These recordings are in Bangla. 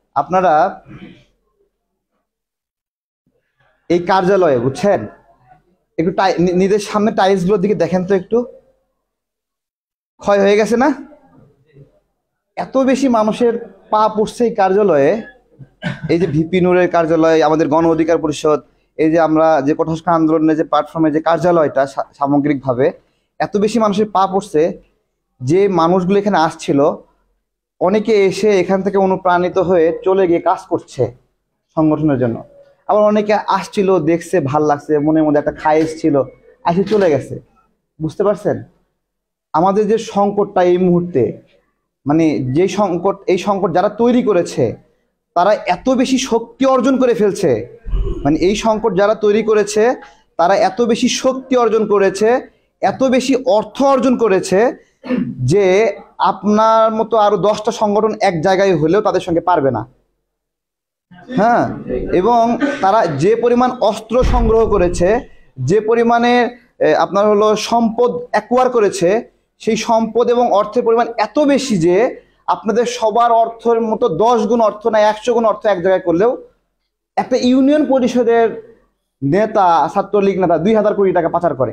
আপনারা এই কার্যালয়ে বুঝছেন, একটু নিজের সামনে টাইলস গুলোর দিকে দেখেন তো, একটু ক্ষয় হয়ে গেছে না? এত বেশি মানুষের পা পড়ছে এই কার্যালয়ে। এই যে ভিপি নূরের কার্যালয়, আমাদের গণ অধিকার পরিষদ, এই যে আমরা যে কোটা সংস্কার আন্দোলনের যে প্ল্যাটফর্মে যে কার্যালয়টা সামগ্রিকভাবে এত বেশি মানুষের পা পড়ছে, যে মানুষগুলো এখানে আসছিল অনেকে এসে এখান থেকে অনুপ্রাণিত হয়ে চলে গিয়ে কাজ করছে সংগঠনের জন্য। আবার অনেকে আসছিল, দেখছে, ভাল লাগছে, মনের মধ্যে একটা খায়েশ ছিল, এসে চলে গেছে। বুঝতে পারছেন আমাদের যে সংকটটা এই মুহূর্তে, মানে যে সংকট, এই সংকট যারা তৈরি করেছে তারা এত বেশি শক্তি অর্জন করে ফেলছে। মানে এই সংকট যারা তৈরি করেছে তারা এত বেশি শক্তি অর্জন করেছে, এত বেশি অর্থ অর্জন করেছে যে আপনার মতো আরো 10টা সংগঠন এক জায়গায় হলেও তাদের সঙ্গে পারবে না। হ্যাঁ, এবং তারা যে পরিমাণ অস্ত্র সংগ্রহ করেছে, যে পরিমাণে আপনার হলো সম্পদ অ্যাকোয়ার করেছে, সেই সম্পদ এবং অর্থের পরিমাণ এত বেশি যে আপনাদের সবার অর্থের মতো 10 গুণ অর্থ না 100 গুণ অর্থ এক জায়গায় করলেও একটা ইউনিয়ন পরিষদের নেতা, ছাত্রলীগ নেতা 2000 কোটি টাকা পাচার করে।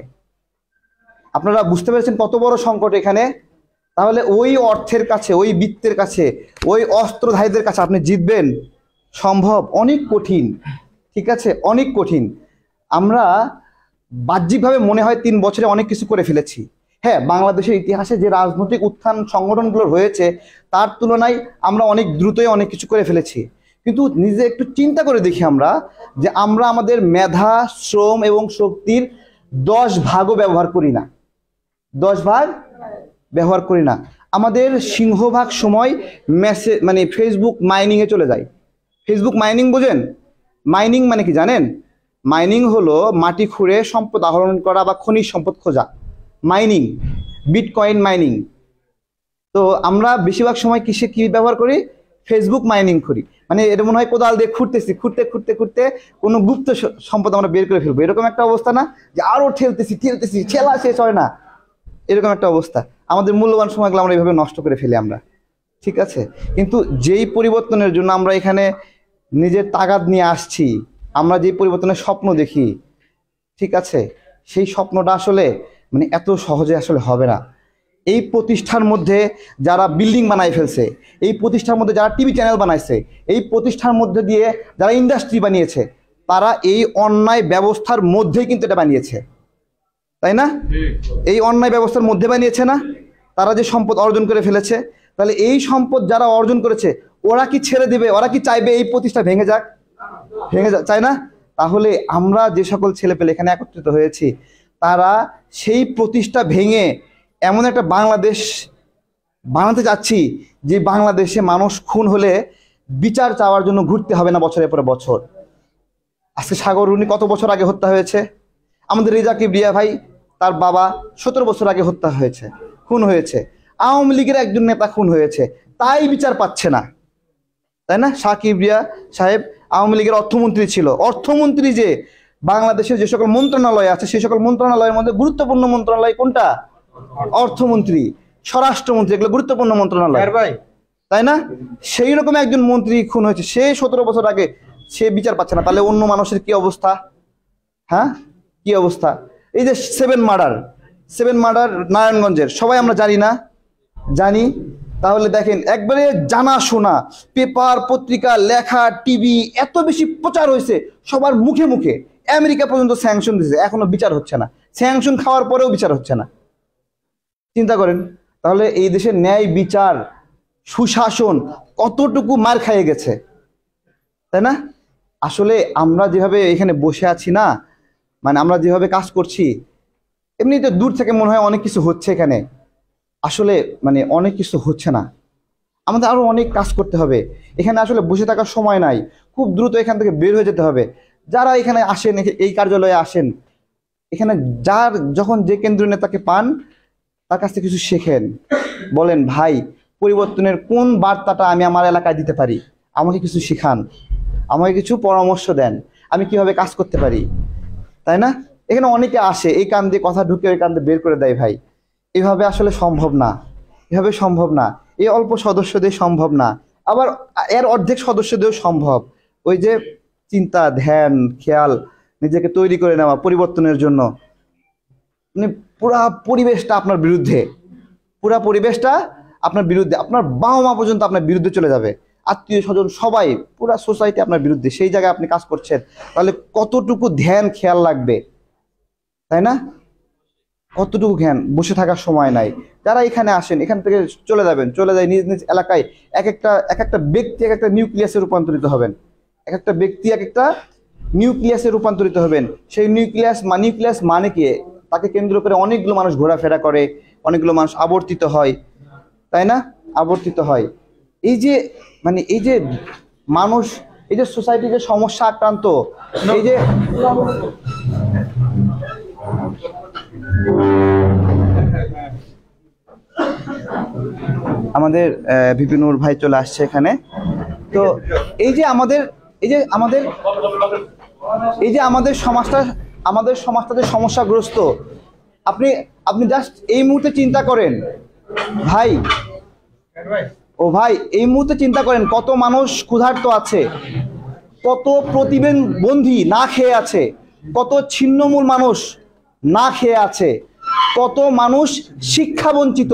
আপনারা বুঝতে পেরেছেন কত বড় সংকট এখানে। তাহলে ওই অর্থের কাছে, ওই বিত্তের কাছে, ওই অস্ত্রধারীদের কাছে আপনি জিতবেন সম্ভব? অনেক কঠিন। ঠিক আছে, অনেক কঠিন। আমরা বাহ্যিকভাবে মনে হয় 3 বছরে অনেক কিছু করে ফেলেছি। হ্যাঁ, বাংলাদেশের ইতিহাসে যে রাজনৈতিক উত্থান সংগঠনগুলো হয়েছে তার তুলনায় আমরা অনেক দ্রুতই অনেক কিছু করে ফেলেছি। কিন্তু নিজে একটু চিন্তা করে দেখি আমরা, যে আমরা আমাদের মেধা, শ্রম এবং শক্তির 10 ভাগও ব্যবহার করি না। 10 ভাগ ব্যবহার করি না। আমাদের সিংহভাগ সময় মেসেজ, মানে ফেসবুক মাইনিংয়ে চলে যায়। ফেসবুক মাইনিং বোঝেন? মাইনিং মানে কি জানেন? মাইনিং হলো মাটি খুঁড়ে সম্পদ আহরণ করা বা খনিজ সম্পদ খোঁজা, মাইনিং, বিটকয়েন মাইনিং। তো আমরা বেশিরভাগ সময় কি ব্যবহার করি? ফেসবুক মাইনিং করি। মানে এটা মনে হয় কোদাল দিয়ে খুঁড়তেছি, খুঁড়তে খুঁড়তে খুঁড়তে কোনো গুপ্ত সম্পদ আমরা বের করে ফেলবো, এরকম একটা অবস্থা না? যে আরো ঠেলতেছি, ঠেলা শেষ হয় না, এরকম একটা অবস্থা। আমাদের মূল্যবান সময়গুলো আমরা এইভাবে নষ্ট করে ফেলি আমরা। ঠিক আছে, কিন্তু যেই পরিবর্তনের জন্য আমরা এখানে নিজের তাগাদ নিয়ে আসছি, আমরা যেই পরিবর্তনের স্বপ্ন দেখি, ঠিক আছে, সেই স্বপ্নটা আসলে মানে এত সহজে আসলে হবে না। এই প্রতিষ্ঠার মধ্যে যারা বিল্ডিং বানাই ফেলছে, এই প্রতিষ্ঠার মধ্যে যারা টিভি চ্যানেল বানাইছে, এই প্রতিষ্ঠার মধ্যে দিয়ে যারা ইন্ডাস্ট্রি বানিয়েছে, তারা এই অন্যায় ব্যবস্থার মধ্যেই কিন্তু এটা বানিয়েছে, তাই না? এই অন্যায় ব্যবস্থার মধ্যে বানিয়েছে না? তারা যে সম্পদ অর্জন করে ফেলেছে, তাহলে এই সম্পদ যারা অর্জন করেছে ওরা কি ছেড়ে দিবে? ওরা কি চাইবে এই প্রতিষ্ঠা ভেঙে যাক? চায় না? তাহলে আমরা যে সকল ছেলেপেলে এখানে একত্রিত হয়েছি, তারা সেই প্রতিষ্ঠা ভেঙে এমন একটা বাংলাদেশ বানাতে চাচ্ছি যে বাংলাদেশে মানুষ খুন হলে বিচার চাওয়ার জন্য ঘুরতে হবে না বছরের পরে বছর। আজকে সাগর রুনি কত বছর আগে হত্যা হয়েছে? আমাদের রেজা কিবরিয়া ভাই, তার বাবা 17 বছর আগে হত্যা হয়েছে, খুন হয়েছে। আওয়ামী লীগের একজন নেতা খুন হয়েছে, তাই বিচার পাচ্ছে না, তাই না? কিবরিয়া সাহেব আওয়ামী লীগের অর্থমন্ত্রী ছিল। অর্থমন্ত্রী যে বাংলাদেশের যে সকল মন্ত্রণালয় আছে সেই সকল মন্ত্রণালয়ের মধ্যে গুরুত্বপূর্ণ মন্ত্রণালয় কোনটা? অর্থমন্ত্রী, স্বরাষ্ট্রমন্ত্রী, এগুলো গুরুত্বপূর্ণ মন্ত্রণালয়, তাই না? সেই রকম একজন মন্ত্রী খুন হয়েছে, সে 17 বছর আগে, সে বিচার পাচ্ছে না। তাহলে অন্য মানুষের কি অবস্থা? হ্যাঁ, কি অবস্থা? এই যে 7 মার্ডার নারায়ণগঞ্জের, সবাই আমরা জানি না? জানি। তাহলে দেখেন, একবারে জানা শোনা, পেপার পত্রিকা, লেখা, টিভি, এত বেশি প্রচার হয়েছে সবার মুখে মুখে। আমেরিকা পর্যন্ত স্যাংশন দিয়েছে, এখনো বিচার হচ্ছে না। স্যাংশন খাওয়ার পরেও বিচার হচ্ছে না। চিন্তা করেন তাহলে এই দেশের ন্যায় বিচার, সুশাসন কতটুকু মার খাইয়ে গেছে, তাই না? আসলে আমরা যেভাবে এখানে বসে আছি না, মানে আমরা যেভাবে কাজ করছি, এমনিতে দূর থেকে মনে হয় অনেক কিছু হচ্ছে এখানে, আসলে মানে অনেক কিছু হচ্ছে না। আমাদের আরো অনেক কাজ করতে হবে। এখানে আসলে বসে থাকার সময় নাই, খুব দ্রুত এখান থেকে বের হয়ে যেতে হবে। যারা এখানে আসেন, এই কার্যালয়ে আসেন, এখানে যার যখন যে কেন্দ্রীয় নেতাকে পান তার কাছ থেকে কিছু শেখেন, বলেন ভাই পরিবর্তনের কোন বার্তাটা আমি আমার এলাকায় দিতে পারি, আমাকে কিছু শিখান, আমাকে কিছু পরামর্শ দেন, আমি কিভাবে কাজ করতে পারি, তাই না? এখানে অনেকে আসে, এই কান দিয়ে কথা ঢুকে ওই কান দিয়ে বের করে দেয়। ভাই এভাবে আসলে সম্ভব না, এভাবে সম্ভব না, এই অল্প সদস্য দিয়ে সম্ভব না। আবার এর অর্ধেক সদস্য দিয়েও সম্ভব। ওই যে চিন্তা, ধ্যান, খেয়াল, নিজেকে তৈরি করে নেওয়া পরিবর্তনের জন্য, মানে পুরা পরিবেশটা আপনার বিরুদ্ধে, পুরা পরিবেশটা আপনার বিরুদ্ধে, আপনার বাবা মা পর্যন্ত আপনার বিরুদ্ধে চলে যাবে, আত্মীয় স্বজন সবাই, পুরা সোসাইটি আপনার বিরুদ্ধে। সেই জায়গায় আপনি কাজ করছেন, তাহলে কতটুকু ধ্যান খেয়াল লাগবে, তাই না? কতটুকু জ্ঞান, বসে থাকার সময় নাই। যারা এখানে আসেন, এখান থেকে চলে যাবেন, চলে যায় নিজ নিজ এলাকায়, এক একটা ব্যক্তি এক একটা নিউক্লিয়াসে রূপান্তরিত হবেন, এক একটা ব্যক্তি এক একটা নিউক্লিয়াসে রূপান্তরিত হবেন। সেই নিউক্লিয়াস মানে কি? তাকে কেন্দ্র করে অনেকগুলো মানুষ ঘোরাফেরা করে, অনেকগুলো মানুষ আবর্তিত হয়, তাই না? আবর্তিত হয়। এই যে মানে এই যে মানুষ, এই যে সোসাইটি যে সমস্যা আক্রান্ত, এই যে আমাদের বিপিনুর ভাই চলে আসছে এখানে। তো এই যে আমাদের সমাজটা যে সমস্যাগ্রস্ত, আপনি জাস্ট এই মুহূর্তে চিন্তা করেন ভাই, এই মুহূর্তে চিন্তা করেন কত মানুষ ক্ষুধার্ত আছে, কত প্রতিবন্ধী না খেয়ে আছে, কত ছিন্নমূল মানুষ না খেয়ে আছে, কত মানুষ শিক্ষা বঞ্চিত,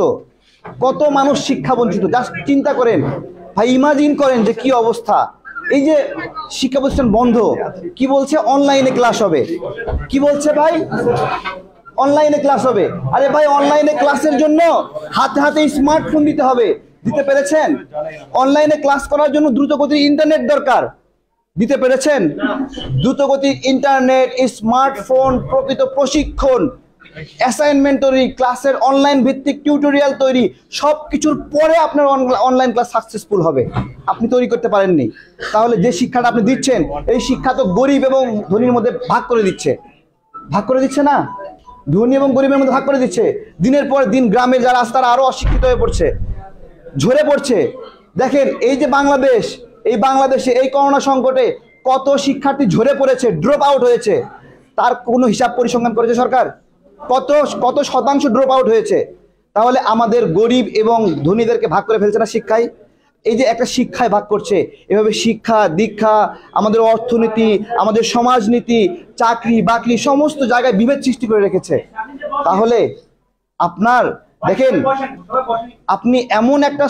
জাস্ট চিন্তা করেন ভাই, ইমাজিন করেন যে কি অবস্থা। এই যে শিক্ষা প্রতিষ্ঠান বন্ধ, কি বলছে? অনলাইনে ক্লাস হবে। কি বলছে ভাই? অনলাইনে ক্লাস হবে। আরে ভাই, অনলাইনে ক্লাসের জন্য হাতে হাতে স্মার্টফোন দিতে হবে, দিতে পেরেছেন? অনলাইনে ক্লাস করার জন্য দ্রুতগতির ইন্টারনেট দরকার, দিতে পেরেছেন? দ্রুতগতির ইন্টারনেট, স্মার্টফোন, প্রকৃত প্রশিক্ষণ, অ্যাসাইনমেন্ট তৈরি, ক্লাসের অনলাইন ভিত্তিক টিউটোরিয়াল তৈরি, সবকিছুর পরে আপনার অনলাইন ক্লাস সাকসেসফুল হবে। আপনি তৈরি করতে পারেননি, তাহলে যে শিক্ষাটা আপনি দিচ্ছেন, এই শিক্ষা তো গরিব এবং ধনীর মধ্যে ভাগ করে দিচ্ছে না? ধনী এবং গরিবের মধ্যে ভাগ করে দিচ্ছে। দিনের পর দিন গ্রামের যারা আছে তারা আরো অশিক্ষিত হয়ে পড়ছে, ঝরে পড়ছে। দেখেন এই যে বাংলাদেশে এই করোনা সংকটে কত শিক্ষার্থী ঝরে পড়েছে, ড্রপ আউট হয়েছে, তার কোনো হিসাব পরিসংখ্যান করেছে সরকার? কত শতাংশ ড্রপ আউট হয়েছে? তাহলে আমাদের গরিব এবং ধনীদেরকে ভাগ করে ফেলছে না শিক্ষায়? এই যে একটা শিক্ষায় ভাগ করছে, এভাবে শিক্ষা দীক্ষা, আমাদের অর্থনীতি, আমাদের সমাজনীতি, চাকরি বাকরি সমস্ত জায়গায় বিভেদ সৃষ্টি করে রেখেছে। তাহলে আপনার দেখেন, আপনি এমন একটা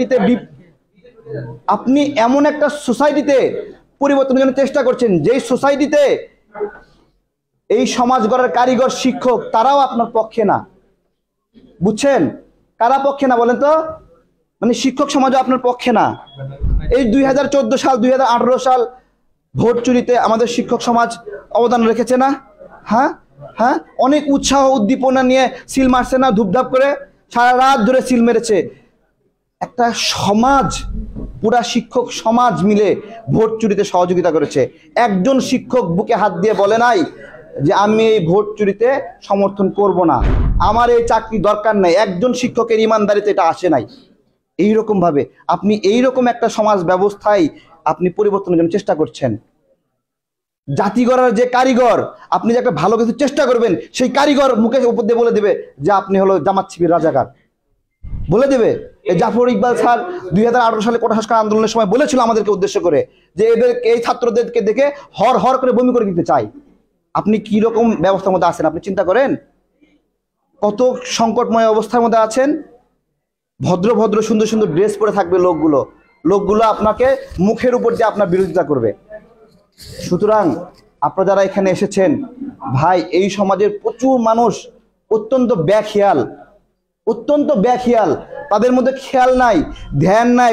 সোসাইটিতে পরিবর্তনের জন্য চেষ্টা করছেন, যেই সোসাইটিতে এই সমাজ গড়ার কারিগর শিক্ষক তারাও আপনার পক্ষে না। বুঝছেন? কারা পক্ষে না বলেন তো? মানে শিক্ষক সমাজও আপনার পক্ষে না। এই 2014 সাল 2018 সাল ভোট চুরিতে আমাদের শিক্ষক সমাজ অবদান রেখেছে না? হ্যাঁ, অনেক উৎসাহ উদ্দীপনা নিয়ে সিল মারছে না? ধূপধাপ করে সারা রাত ধরে সিল মেরেছে। একটা সমাজ, পুরা শিক্ষক সমাজ মিলে ভোট চুরিতে সহযোগিতা করেছে। একজন শিক্ষক বুকে হাত দিয়ে বলে নাই যে আমি এই ভোট চুরিতে সমর্থন করব না, আমার এই চাকরি দরকার নাই। একজন শিক্ষকের ইমানদারিতে এটা আসে নাই। এইরকম ভাবে আপনি এইরকম একটা সমাজ ব্যবস্থায় আপনি পরিবর্তনের জন্য চেষ্টা করছেন। জাতি গড়ার যে কারিগর, আপনি যে একটা ভালো কিছু চেষ্টা করবেন, সেই কারিগর মুখের উপর দিয়ে বলে দেবে যে আপনি হলো জামাত শিবির রাজাকার, বলে দেবে। জাফর ইকবাল স্যার 2018 সালে কোটা সংস্কার আন্দোলনের সময় বলেছিল আমাদেরকে উদ্দেশ্য করে যে এই ছাত্রদেরকে দেখে হর করে বমি করে দিতে চাই। আপনি কি রকম ব্যবস্থার মধ্যে আছেন আপনি চিন্তা করেন? কত সংকটময় অবস্থার মধ্যে আছেন। ভদ্র সুন্দর ড্রেস পরে থাকবে লোকগুলো আপনাকে মুখের উপর দিয়ে আপনার বিরোধিতা করবে। সুতরাং আপনারা যারা এখানে এসেছেন ভাই, এই সমাজের প্রচুর মানুষ অত্যন্ত ব্যাখিয়াল, তাদের মধ্যে খেয়াল নাই, ধ্যান নাই,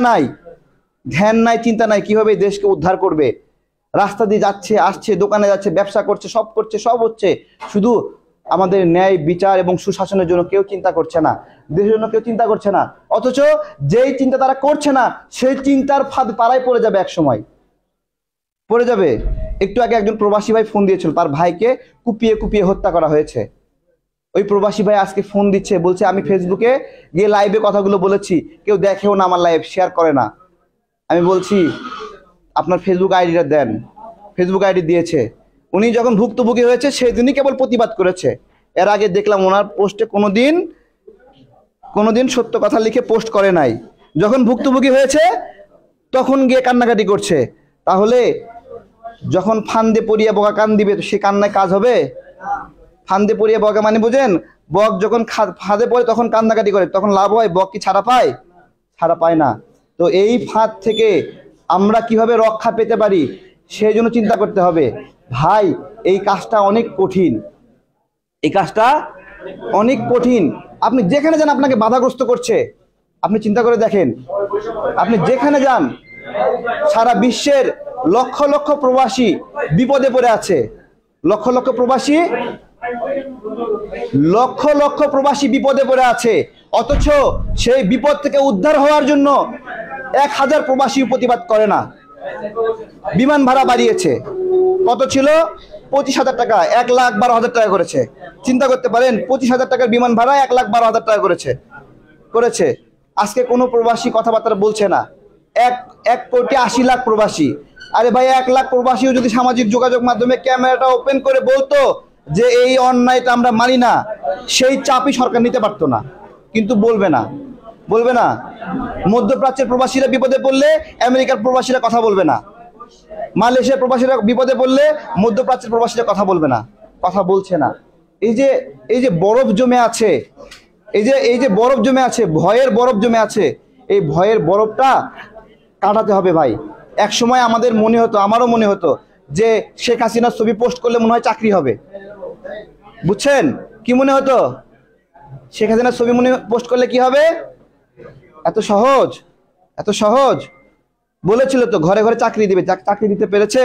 চিন্তা নাই কিভাবে দেশকে উদ্ধার করবে। রাস্তা দিয়ে যাচ্ছে, আসছে, দোকানে যাচ্ছে, ব্যবসা করছে, সব হচ্ছে, শুধু আমাদের ন্যায় বিচার এবং সুশাসনের জন্য কেউ চিন্তা করছে না, দেশের জন্য কেউ চিন্তা করছে না। অথচ যেই চিন্তা তারা করছে না, সেই চিন্তার ফাঁদ পাড়ায় পড়ে যাবে, এক সময় পড়ে যাবে। একটু আগে একজন প্রবাসী ভাই ফোন দিয়েছিল, তার ভাইকে কুপিয়ে হত্যা করা হয়েছে। ওই প্রবাসী ভাই আজকে ফোন দিচ্ছে, বলছে আমি ফেসবুকে গিয়ে লাইভে কথাগুলো বলেছি, কেউ দেখেও না, আমার লাইভ শেয়ার করে না। আমি বলছি আপনার ফেসবুক আইডিটা দেন। ফেসবুক আইডি দিয়েছে। উনি যখন ভুক্তভোগী হয়েছে সেদিনই কেবল প্রতিবাদ করেছে। এর আগে দেখলাম ওনার পোস্টে কোনোদিন সত্য কথা লিখে পোস্ট করে নাই। যখন ভুক্তভোগী হয়েছে তখন গিয়ে কান্নাকাটি করছে। তাহলে যখন ফান্দে পড়িয়া বগা কান দিবে সে কান্নায় কাজ হবে? ফান্দে পড়িয়া বগা মানে বুঝেন, বক যখন ফাঁদে পড়ে তখন কান্নাকাটি করে, তখন লাভ হয়? বক কি ছাড়া পায়? ছাড়া পায় না। তো এই ফাঁদ থেকে আমরা কিভাবে রক্ষা পেতে পারি সেই জন্য চিন্তা করতে হবে। ভাই এই কাজটা অনেক কঠিন, এই কাজটা অনেক কঠিন। আপনি যেখানে যান আপনাকে বাধাগ্রস্ত করছে। আপনি চিন্তা করে দেখেন, আপনি যেখানে যান সারা বিশ্বের লক্ষ লক্ষ প্রবাসী বিপদে পড়ে আছে। লক্ষ লক্ষ প্রবাসী বিপদে পড়ে আছে, অথচ সেই বিপদ থেকে উদ্ধার হওয়ার জন্য 1000 প্রবাসী প্রতিবাদ করে না। বিমান ভাড়া বাড়িয়েছে, কত ছিল? 25,000 টাকা, 1,12,000 টাকা করেছে। চিন্তা করতে পারেন, 25,000 টাকার বিমান ভাড়া 1,12,000 টাকা করেছে। আজকে কোনো প্রবাসী কথাবার্তা বলছে না। 1,80,00,000 প্রবাসী। আরে ভাই 1 লাখ প্রবাসীও যদি সামাজিক যোগাযোগ মাধ্যমে ক্যামেরাটা ওপেন করে বলতো যে এই অন্যায়টা আমরা মানি না, সেই চাপই সরকার নিতে পারতো না। কিন্তু বলবে না। মধ্যপ্রাচ্যের প্রবাসীরা বিপদে পড়লে আমেরিকার প্রবাসীরা কথা বলবে না। মালয়েশিয়ার প্রবাসীরা বিপদে পড়লে মধ্যপ্রাচ্যের প্রবাসীরা কথা বলবে না, কথা বলছে না। এই যে বরফ জমে আছে, এই যে বরফ জমে আছে, ভয়ের বরফ জমে আছে, এই ভয়ের বরফটা কাটাতে হবে ভাই। এক সময় আমাদের মনে হতো, আমারও মনে হতো যে শেখ হাসিনার ছবি পোস্ট করলে মনে হয় চাকরি হবে। বুঝছেন কি মনে হতো? শেখ হাসিনার ছবি পোস্ট করলে কি হবে? এত সহজ বলেছিল তো ঘরে ঘরে চাকরি দিবে। চাকরি দিতে পেরেছে?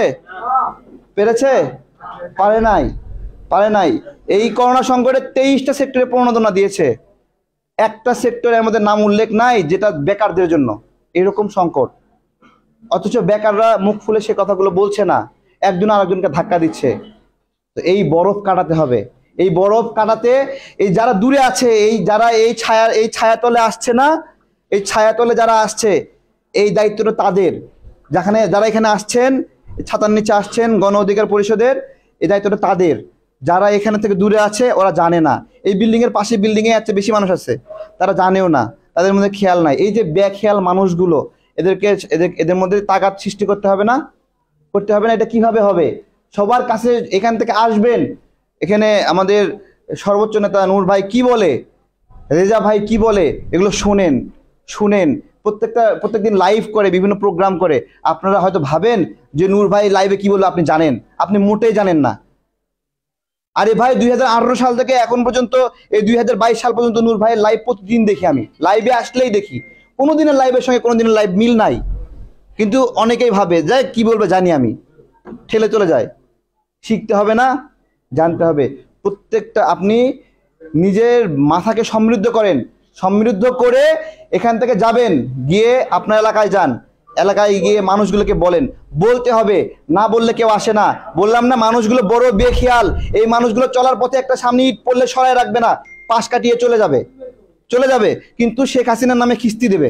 পারে নাই। এই করোনা সংকটে 23টা সেক্টরে প্রণোদনা দিয়েছে, একটা সেক্টরে আমাদের নাম উল্লেখ নাই যেটা বেকারদের জন্য। এরকম সংকট, অথচ বেকাররা মুখ খুলে সে কথাগুলো বলছে না, একজন আরেকজনকে ধাক্কা দিচ্ছে। তো এই বরফ কাটাতে হবে। এই বরফ কাটাতে এই যারা দূরে আছে, যারা এই ছায়াতলে আসছে না, এই ছায়াতলে যারা আসছে, এই দায়িত্বটা তাদের। যারা এখানে আসছেন, ছাতার নিচে আসছেন গণ অধিকার পরিষদের, এই দায়িত্বটা তাদের। যারা এখানে থেকে দূরে আছে ওরা জানে না, এই বিল্ডিং এর পাশে বিল্ডিং এ এত বেশি মানুষ আছে, তারা জানেও না, তাদের মধ্যে খেয়াল নাই। এই যে বেখেয়াল মানুষগুলো, এদের মধ্যে তাগাদ সৃষ্টি করতে হবে না? এটা কিভাবে হবে? সবার কাছে এখান থেকে আসবেন। এখানে আমাদের সর্বোচ্চ নেতা নূর ভাই কি বলে, রেজা ভাই কি বলে, এগুলো শুনেন। প্রত্যেকদিন লাইভ করে, বিভিন্ন প্রোগ্রাম করে। আপনারা হয়তো ভাবেন যে নূর ভাই লাইভে কি বললো আপনি জানেন, আপনি মোটেই জানেন না। আরে ভাই 2018 সাল থেকে এখন পর্যন্ত এই 2022 সাল পর্যন্ত নূর ভাইয়ের লাইভ প্রতিদিন দেখি। আমি লাইভে আসলেই দেখি, কোনোদিনের লাইভের সঙ্গে কোনোদিনের লাইভ মিল নাই। কিন্তু অনেকেই ভাবে যে কি বলবে জানি, আমি ঠেলে চলে যায়। শিখতে হবে না, জানতে হবে। প্রত্যেকটা আপনি নিজের মাথাকে সমৃদ্ধ করেন, সমৃদ্ধ করে এখান থেকে যাবেন, গিয়ে আপনার এলাকায় যান, এলাকায় গিয়ে মানুষগুলোকে বলতে হবে। না বললে কেউ আসে না। বললাম না, মানুষগুলো বড় বেখেয়াল। এই মানুষগুলো চলার পথে একটা সামনে ইট পড়লে সরায় রাখবে না, পাশ কাটিয়ে চলে যাবে, কিন্তু শেখ হাসিনার নামে খিস্তি দেবে।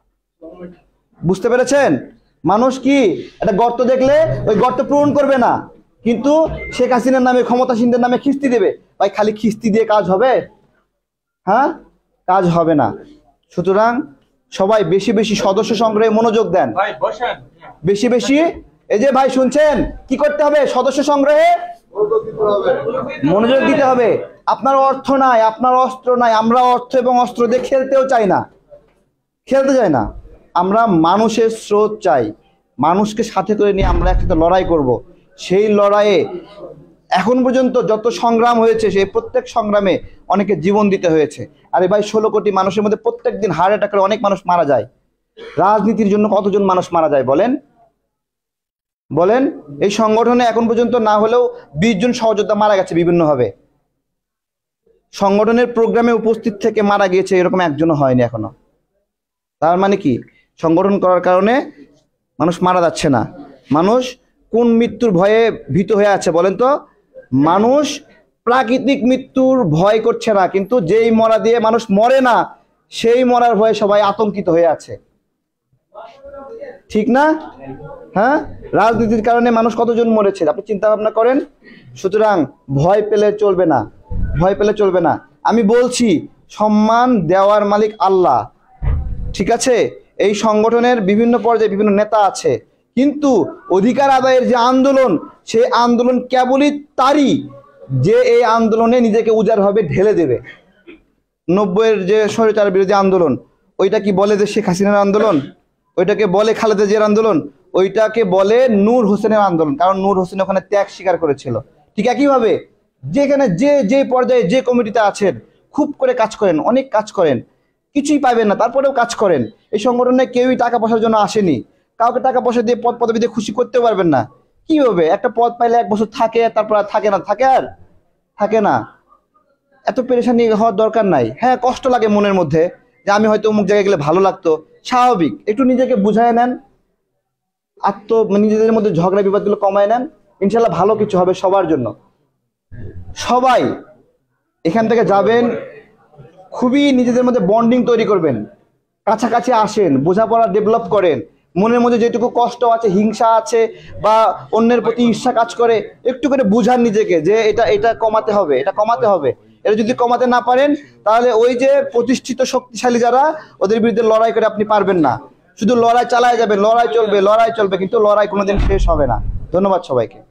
বুঝতে পেরেছেন? মানুষ কি একটা গর্ত দেখলে ওই গর্ত পূরণ করবে না, কিন্তু শেখ হাসিনার নামে, ক্ষমতাসীনদের নামে খিস্তি দেবে। ভাই খালি খিস্তি দিয়ে কাজ হবে? হ্যাঁ, কাজ হবে না। সুতরাং সবাই বেশি বেশি সদস্য সংগ্রহে মনোযোগ দেন, বেশি বেশি। এই যে ভাই শুনছেন, কি করতে হবে? সদস্য সংগ্রহে মনোযোগ দিতে হবে। আপনার অর্থ নাই, আপনার অস্ত্র নাই। আমরা অর্থ এবং অস্ত্র দিয়ে খেলতে চাই না। আমরা মানুষের স্রোত চাই, মানুষকে সাথে করে নিয়ে আমরা একসাথে লড়াই করব। সেই লড়াইয়ে এখন পর্যন্ত যত সংগ্রাম হয়েছে, সেই প্রত্যেক সংগ্রামে অনেকে জীবন দিতে হয়েছে। আরে ভাই 16 কোটি মানুষের মধ্যে প্রত্যেক দিন হার্ট অ্যাটাকে অনেক মানুষ মারা যায়। রাজনীতির জন্য কতজন মানুষ মারা যায় বলেন? এই সংগঠনে এখন পর্যন্ত না হলেও 20 জন সহযোদ্ধা মারা গেছে বিভিন্নভাবে। সংগঠনের প্রোগ্রামে উপস্থিত থেকে মারা গিয়েছে এরকম একজনও হয়নি এখনো। তার মানে কি? সংগঠন করার কারণে মানুষ মারা যাচ্ছে না। মানুষ কোন মৃত্যুর ভয়ে ভীত হয়ে আছে বলেন তো? মানুষ প্রাকৃতিক মৃত্যুর ভয় করছে না, কিন্তু যেই মরা দিয়ে মানুষ মরে না, সেই মরার ভয়ে সবাই আতঙ্কিত হয়ে আছে। ঠিক না? হ্যাঁ, রাজনীতির কারণে মানুষ কতজন মরেছে আপনি চিন্তা ভাবনা করেন। সুতরাং ভয় পেলে চলবে না। আমি বলছি, সম্মান দেওয়ার মালিক আল্লাহ, ঠিক আছে? এই সংগঠনের বিভিন্ন পর্যায়ে বিভিন্ন নেতা আছে, কিন্তু অধিকার আদায়ের যে আন্দোলন, সেই আন্দোলন কেবলই তারই যে এই আন্দোলনে নিজেকে উজাড়ভাবে ঢেলে দেবে। 90-এর যে স্বৈরাচার বিরোধী আন্দোলন, ওইটা কি বলে যে শেখ হাসিনার আন্দোলন, ওইটাকে বলে খালেদা জিয়ার আন্দোলন, ওইটাকে বলে নূর হোসেনের আন্দোলন, কারণ নূর হোসেন ওখানে ত্যাগ স্বীকার করেছিল। ঠিক একইভাবে যেখানে যে পর্যায়ে যে কমিটিতে আছেন, খুব করে কাজ করেন, অনেক কাজ করেন, কিছুই পাবেন না, তারপরেও কাজ করেন। এই সংগঠনে কেউই টাকা পয়সার জন্য আসেনি, কাউকে টাকা পয়সা দিয়ে পদ পদবি দিয়ে খুশি করতে পারবেন না। কি হবে, একটা পদ পাইলে 1 বছর থাকে, তারপর আর থাকে না, থাকে না। এত পেরেশানি হওয়ার দরকার নাই। হ্যাঁ, কষ্ট লাগে মনের মধ্যে যে আমি হয়তো অমুক জায়গায় গেলে ভালো লাগতো, স্বাভাবিক। একটু নিজেকে বুঝায় নেন, নিজেদের মধ্যে ঝগড়া বিবাদগুলো কমায় নেন, ইনশাল্লাহ ভালো কিছু হবে সবার জন্য। সবাই এখান থেকে যাবেন, খুবই নিজেদের মধ্যে বন্ডিং তৈরি করবেন, কাছাকাছি আসেন, বোঝাপড়া ডেভেলপ করেন। মনের মধ্যে যেটুকু কষ্ট আছে, হিংসা আছে বা অন্যের প্রতি ঈর্ষা কাজ করে, একটু করে বুঝান নিজেকে যে এটা কমাতে হবে, এটা কমাতে হবে। এটা যদি কমাতে না পারেন, তাহলে ওই যে প্রতিষ্ঠিত শক্তিশালী যারা, ওদের বিরুদ্ধে লড়াই করে আপনি পারবেন না। শুধু লড়াই চালায় যাবেন, লড়াই চলবে, কিন্তু লড়াই কোনোদিন শেষ হবে না। ধন্যবাদ সবাইকে।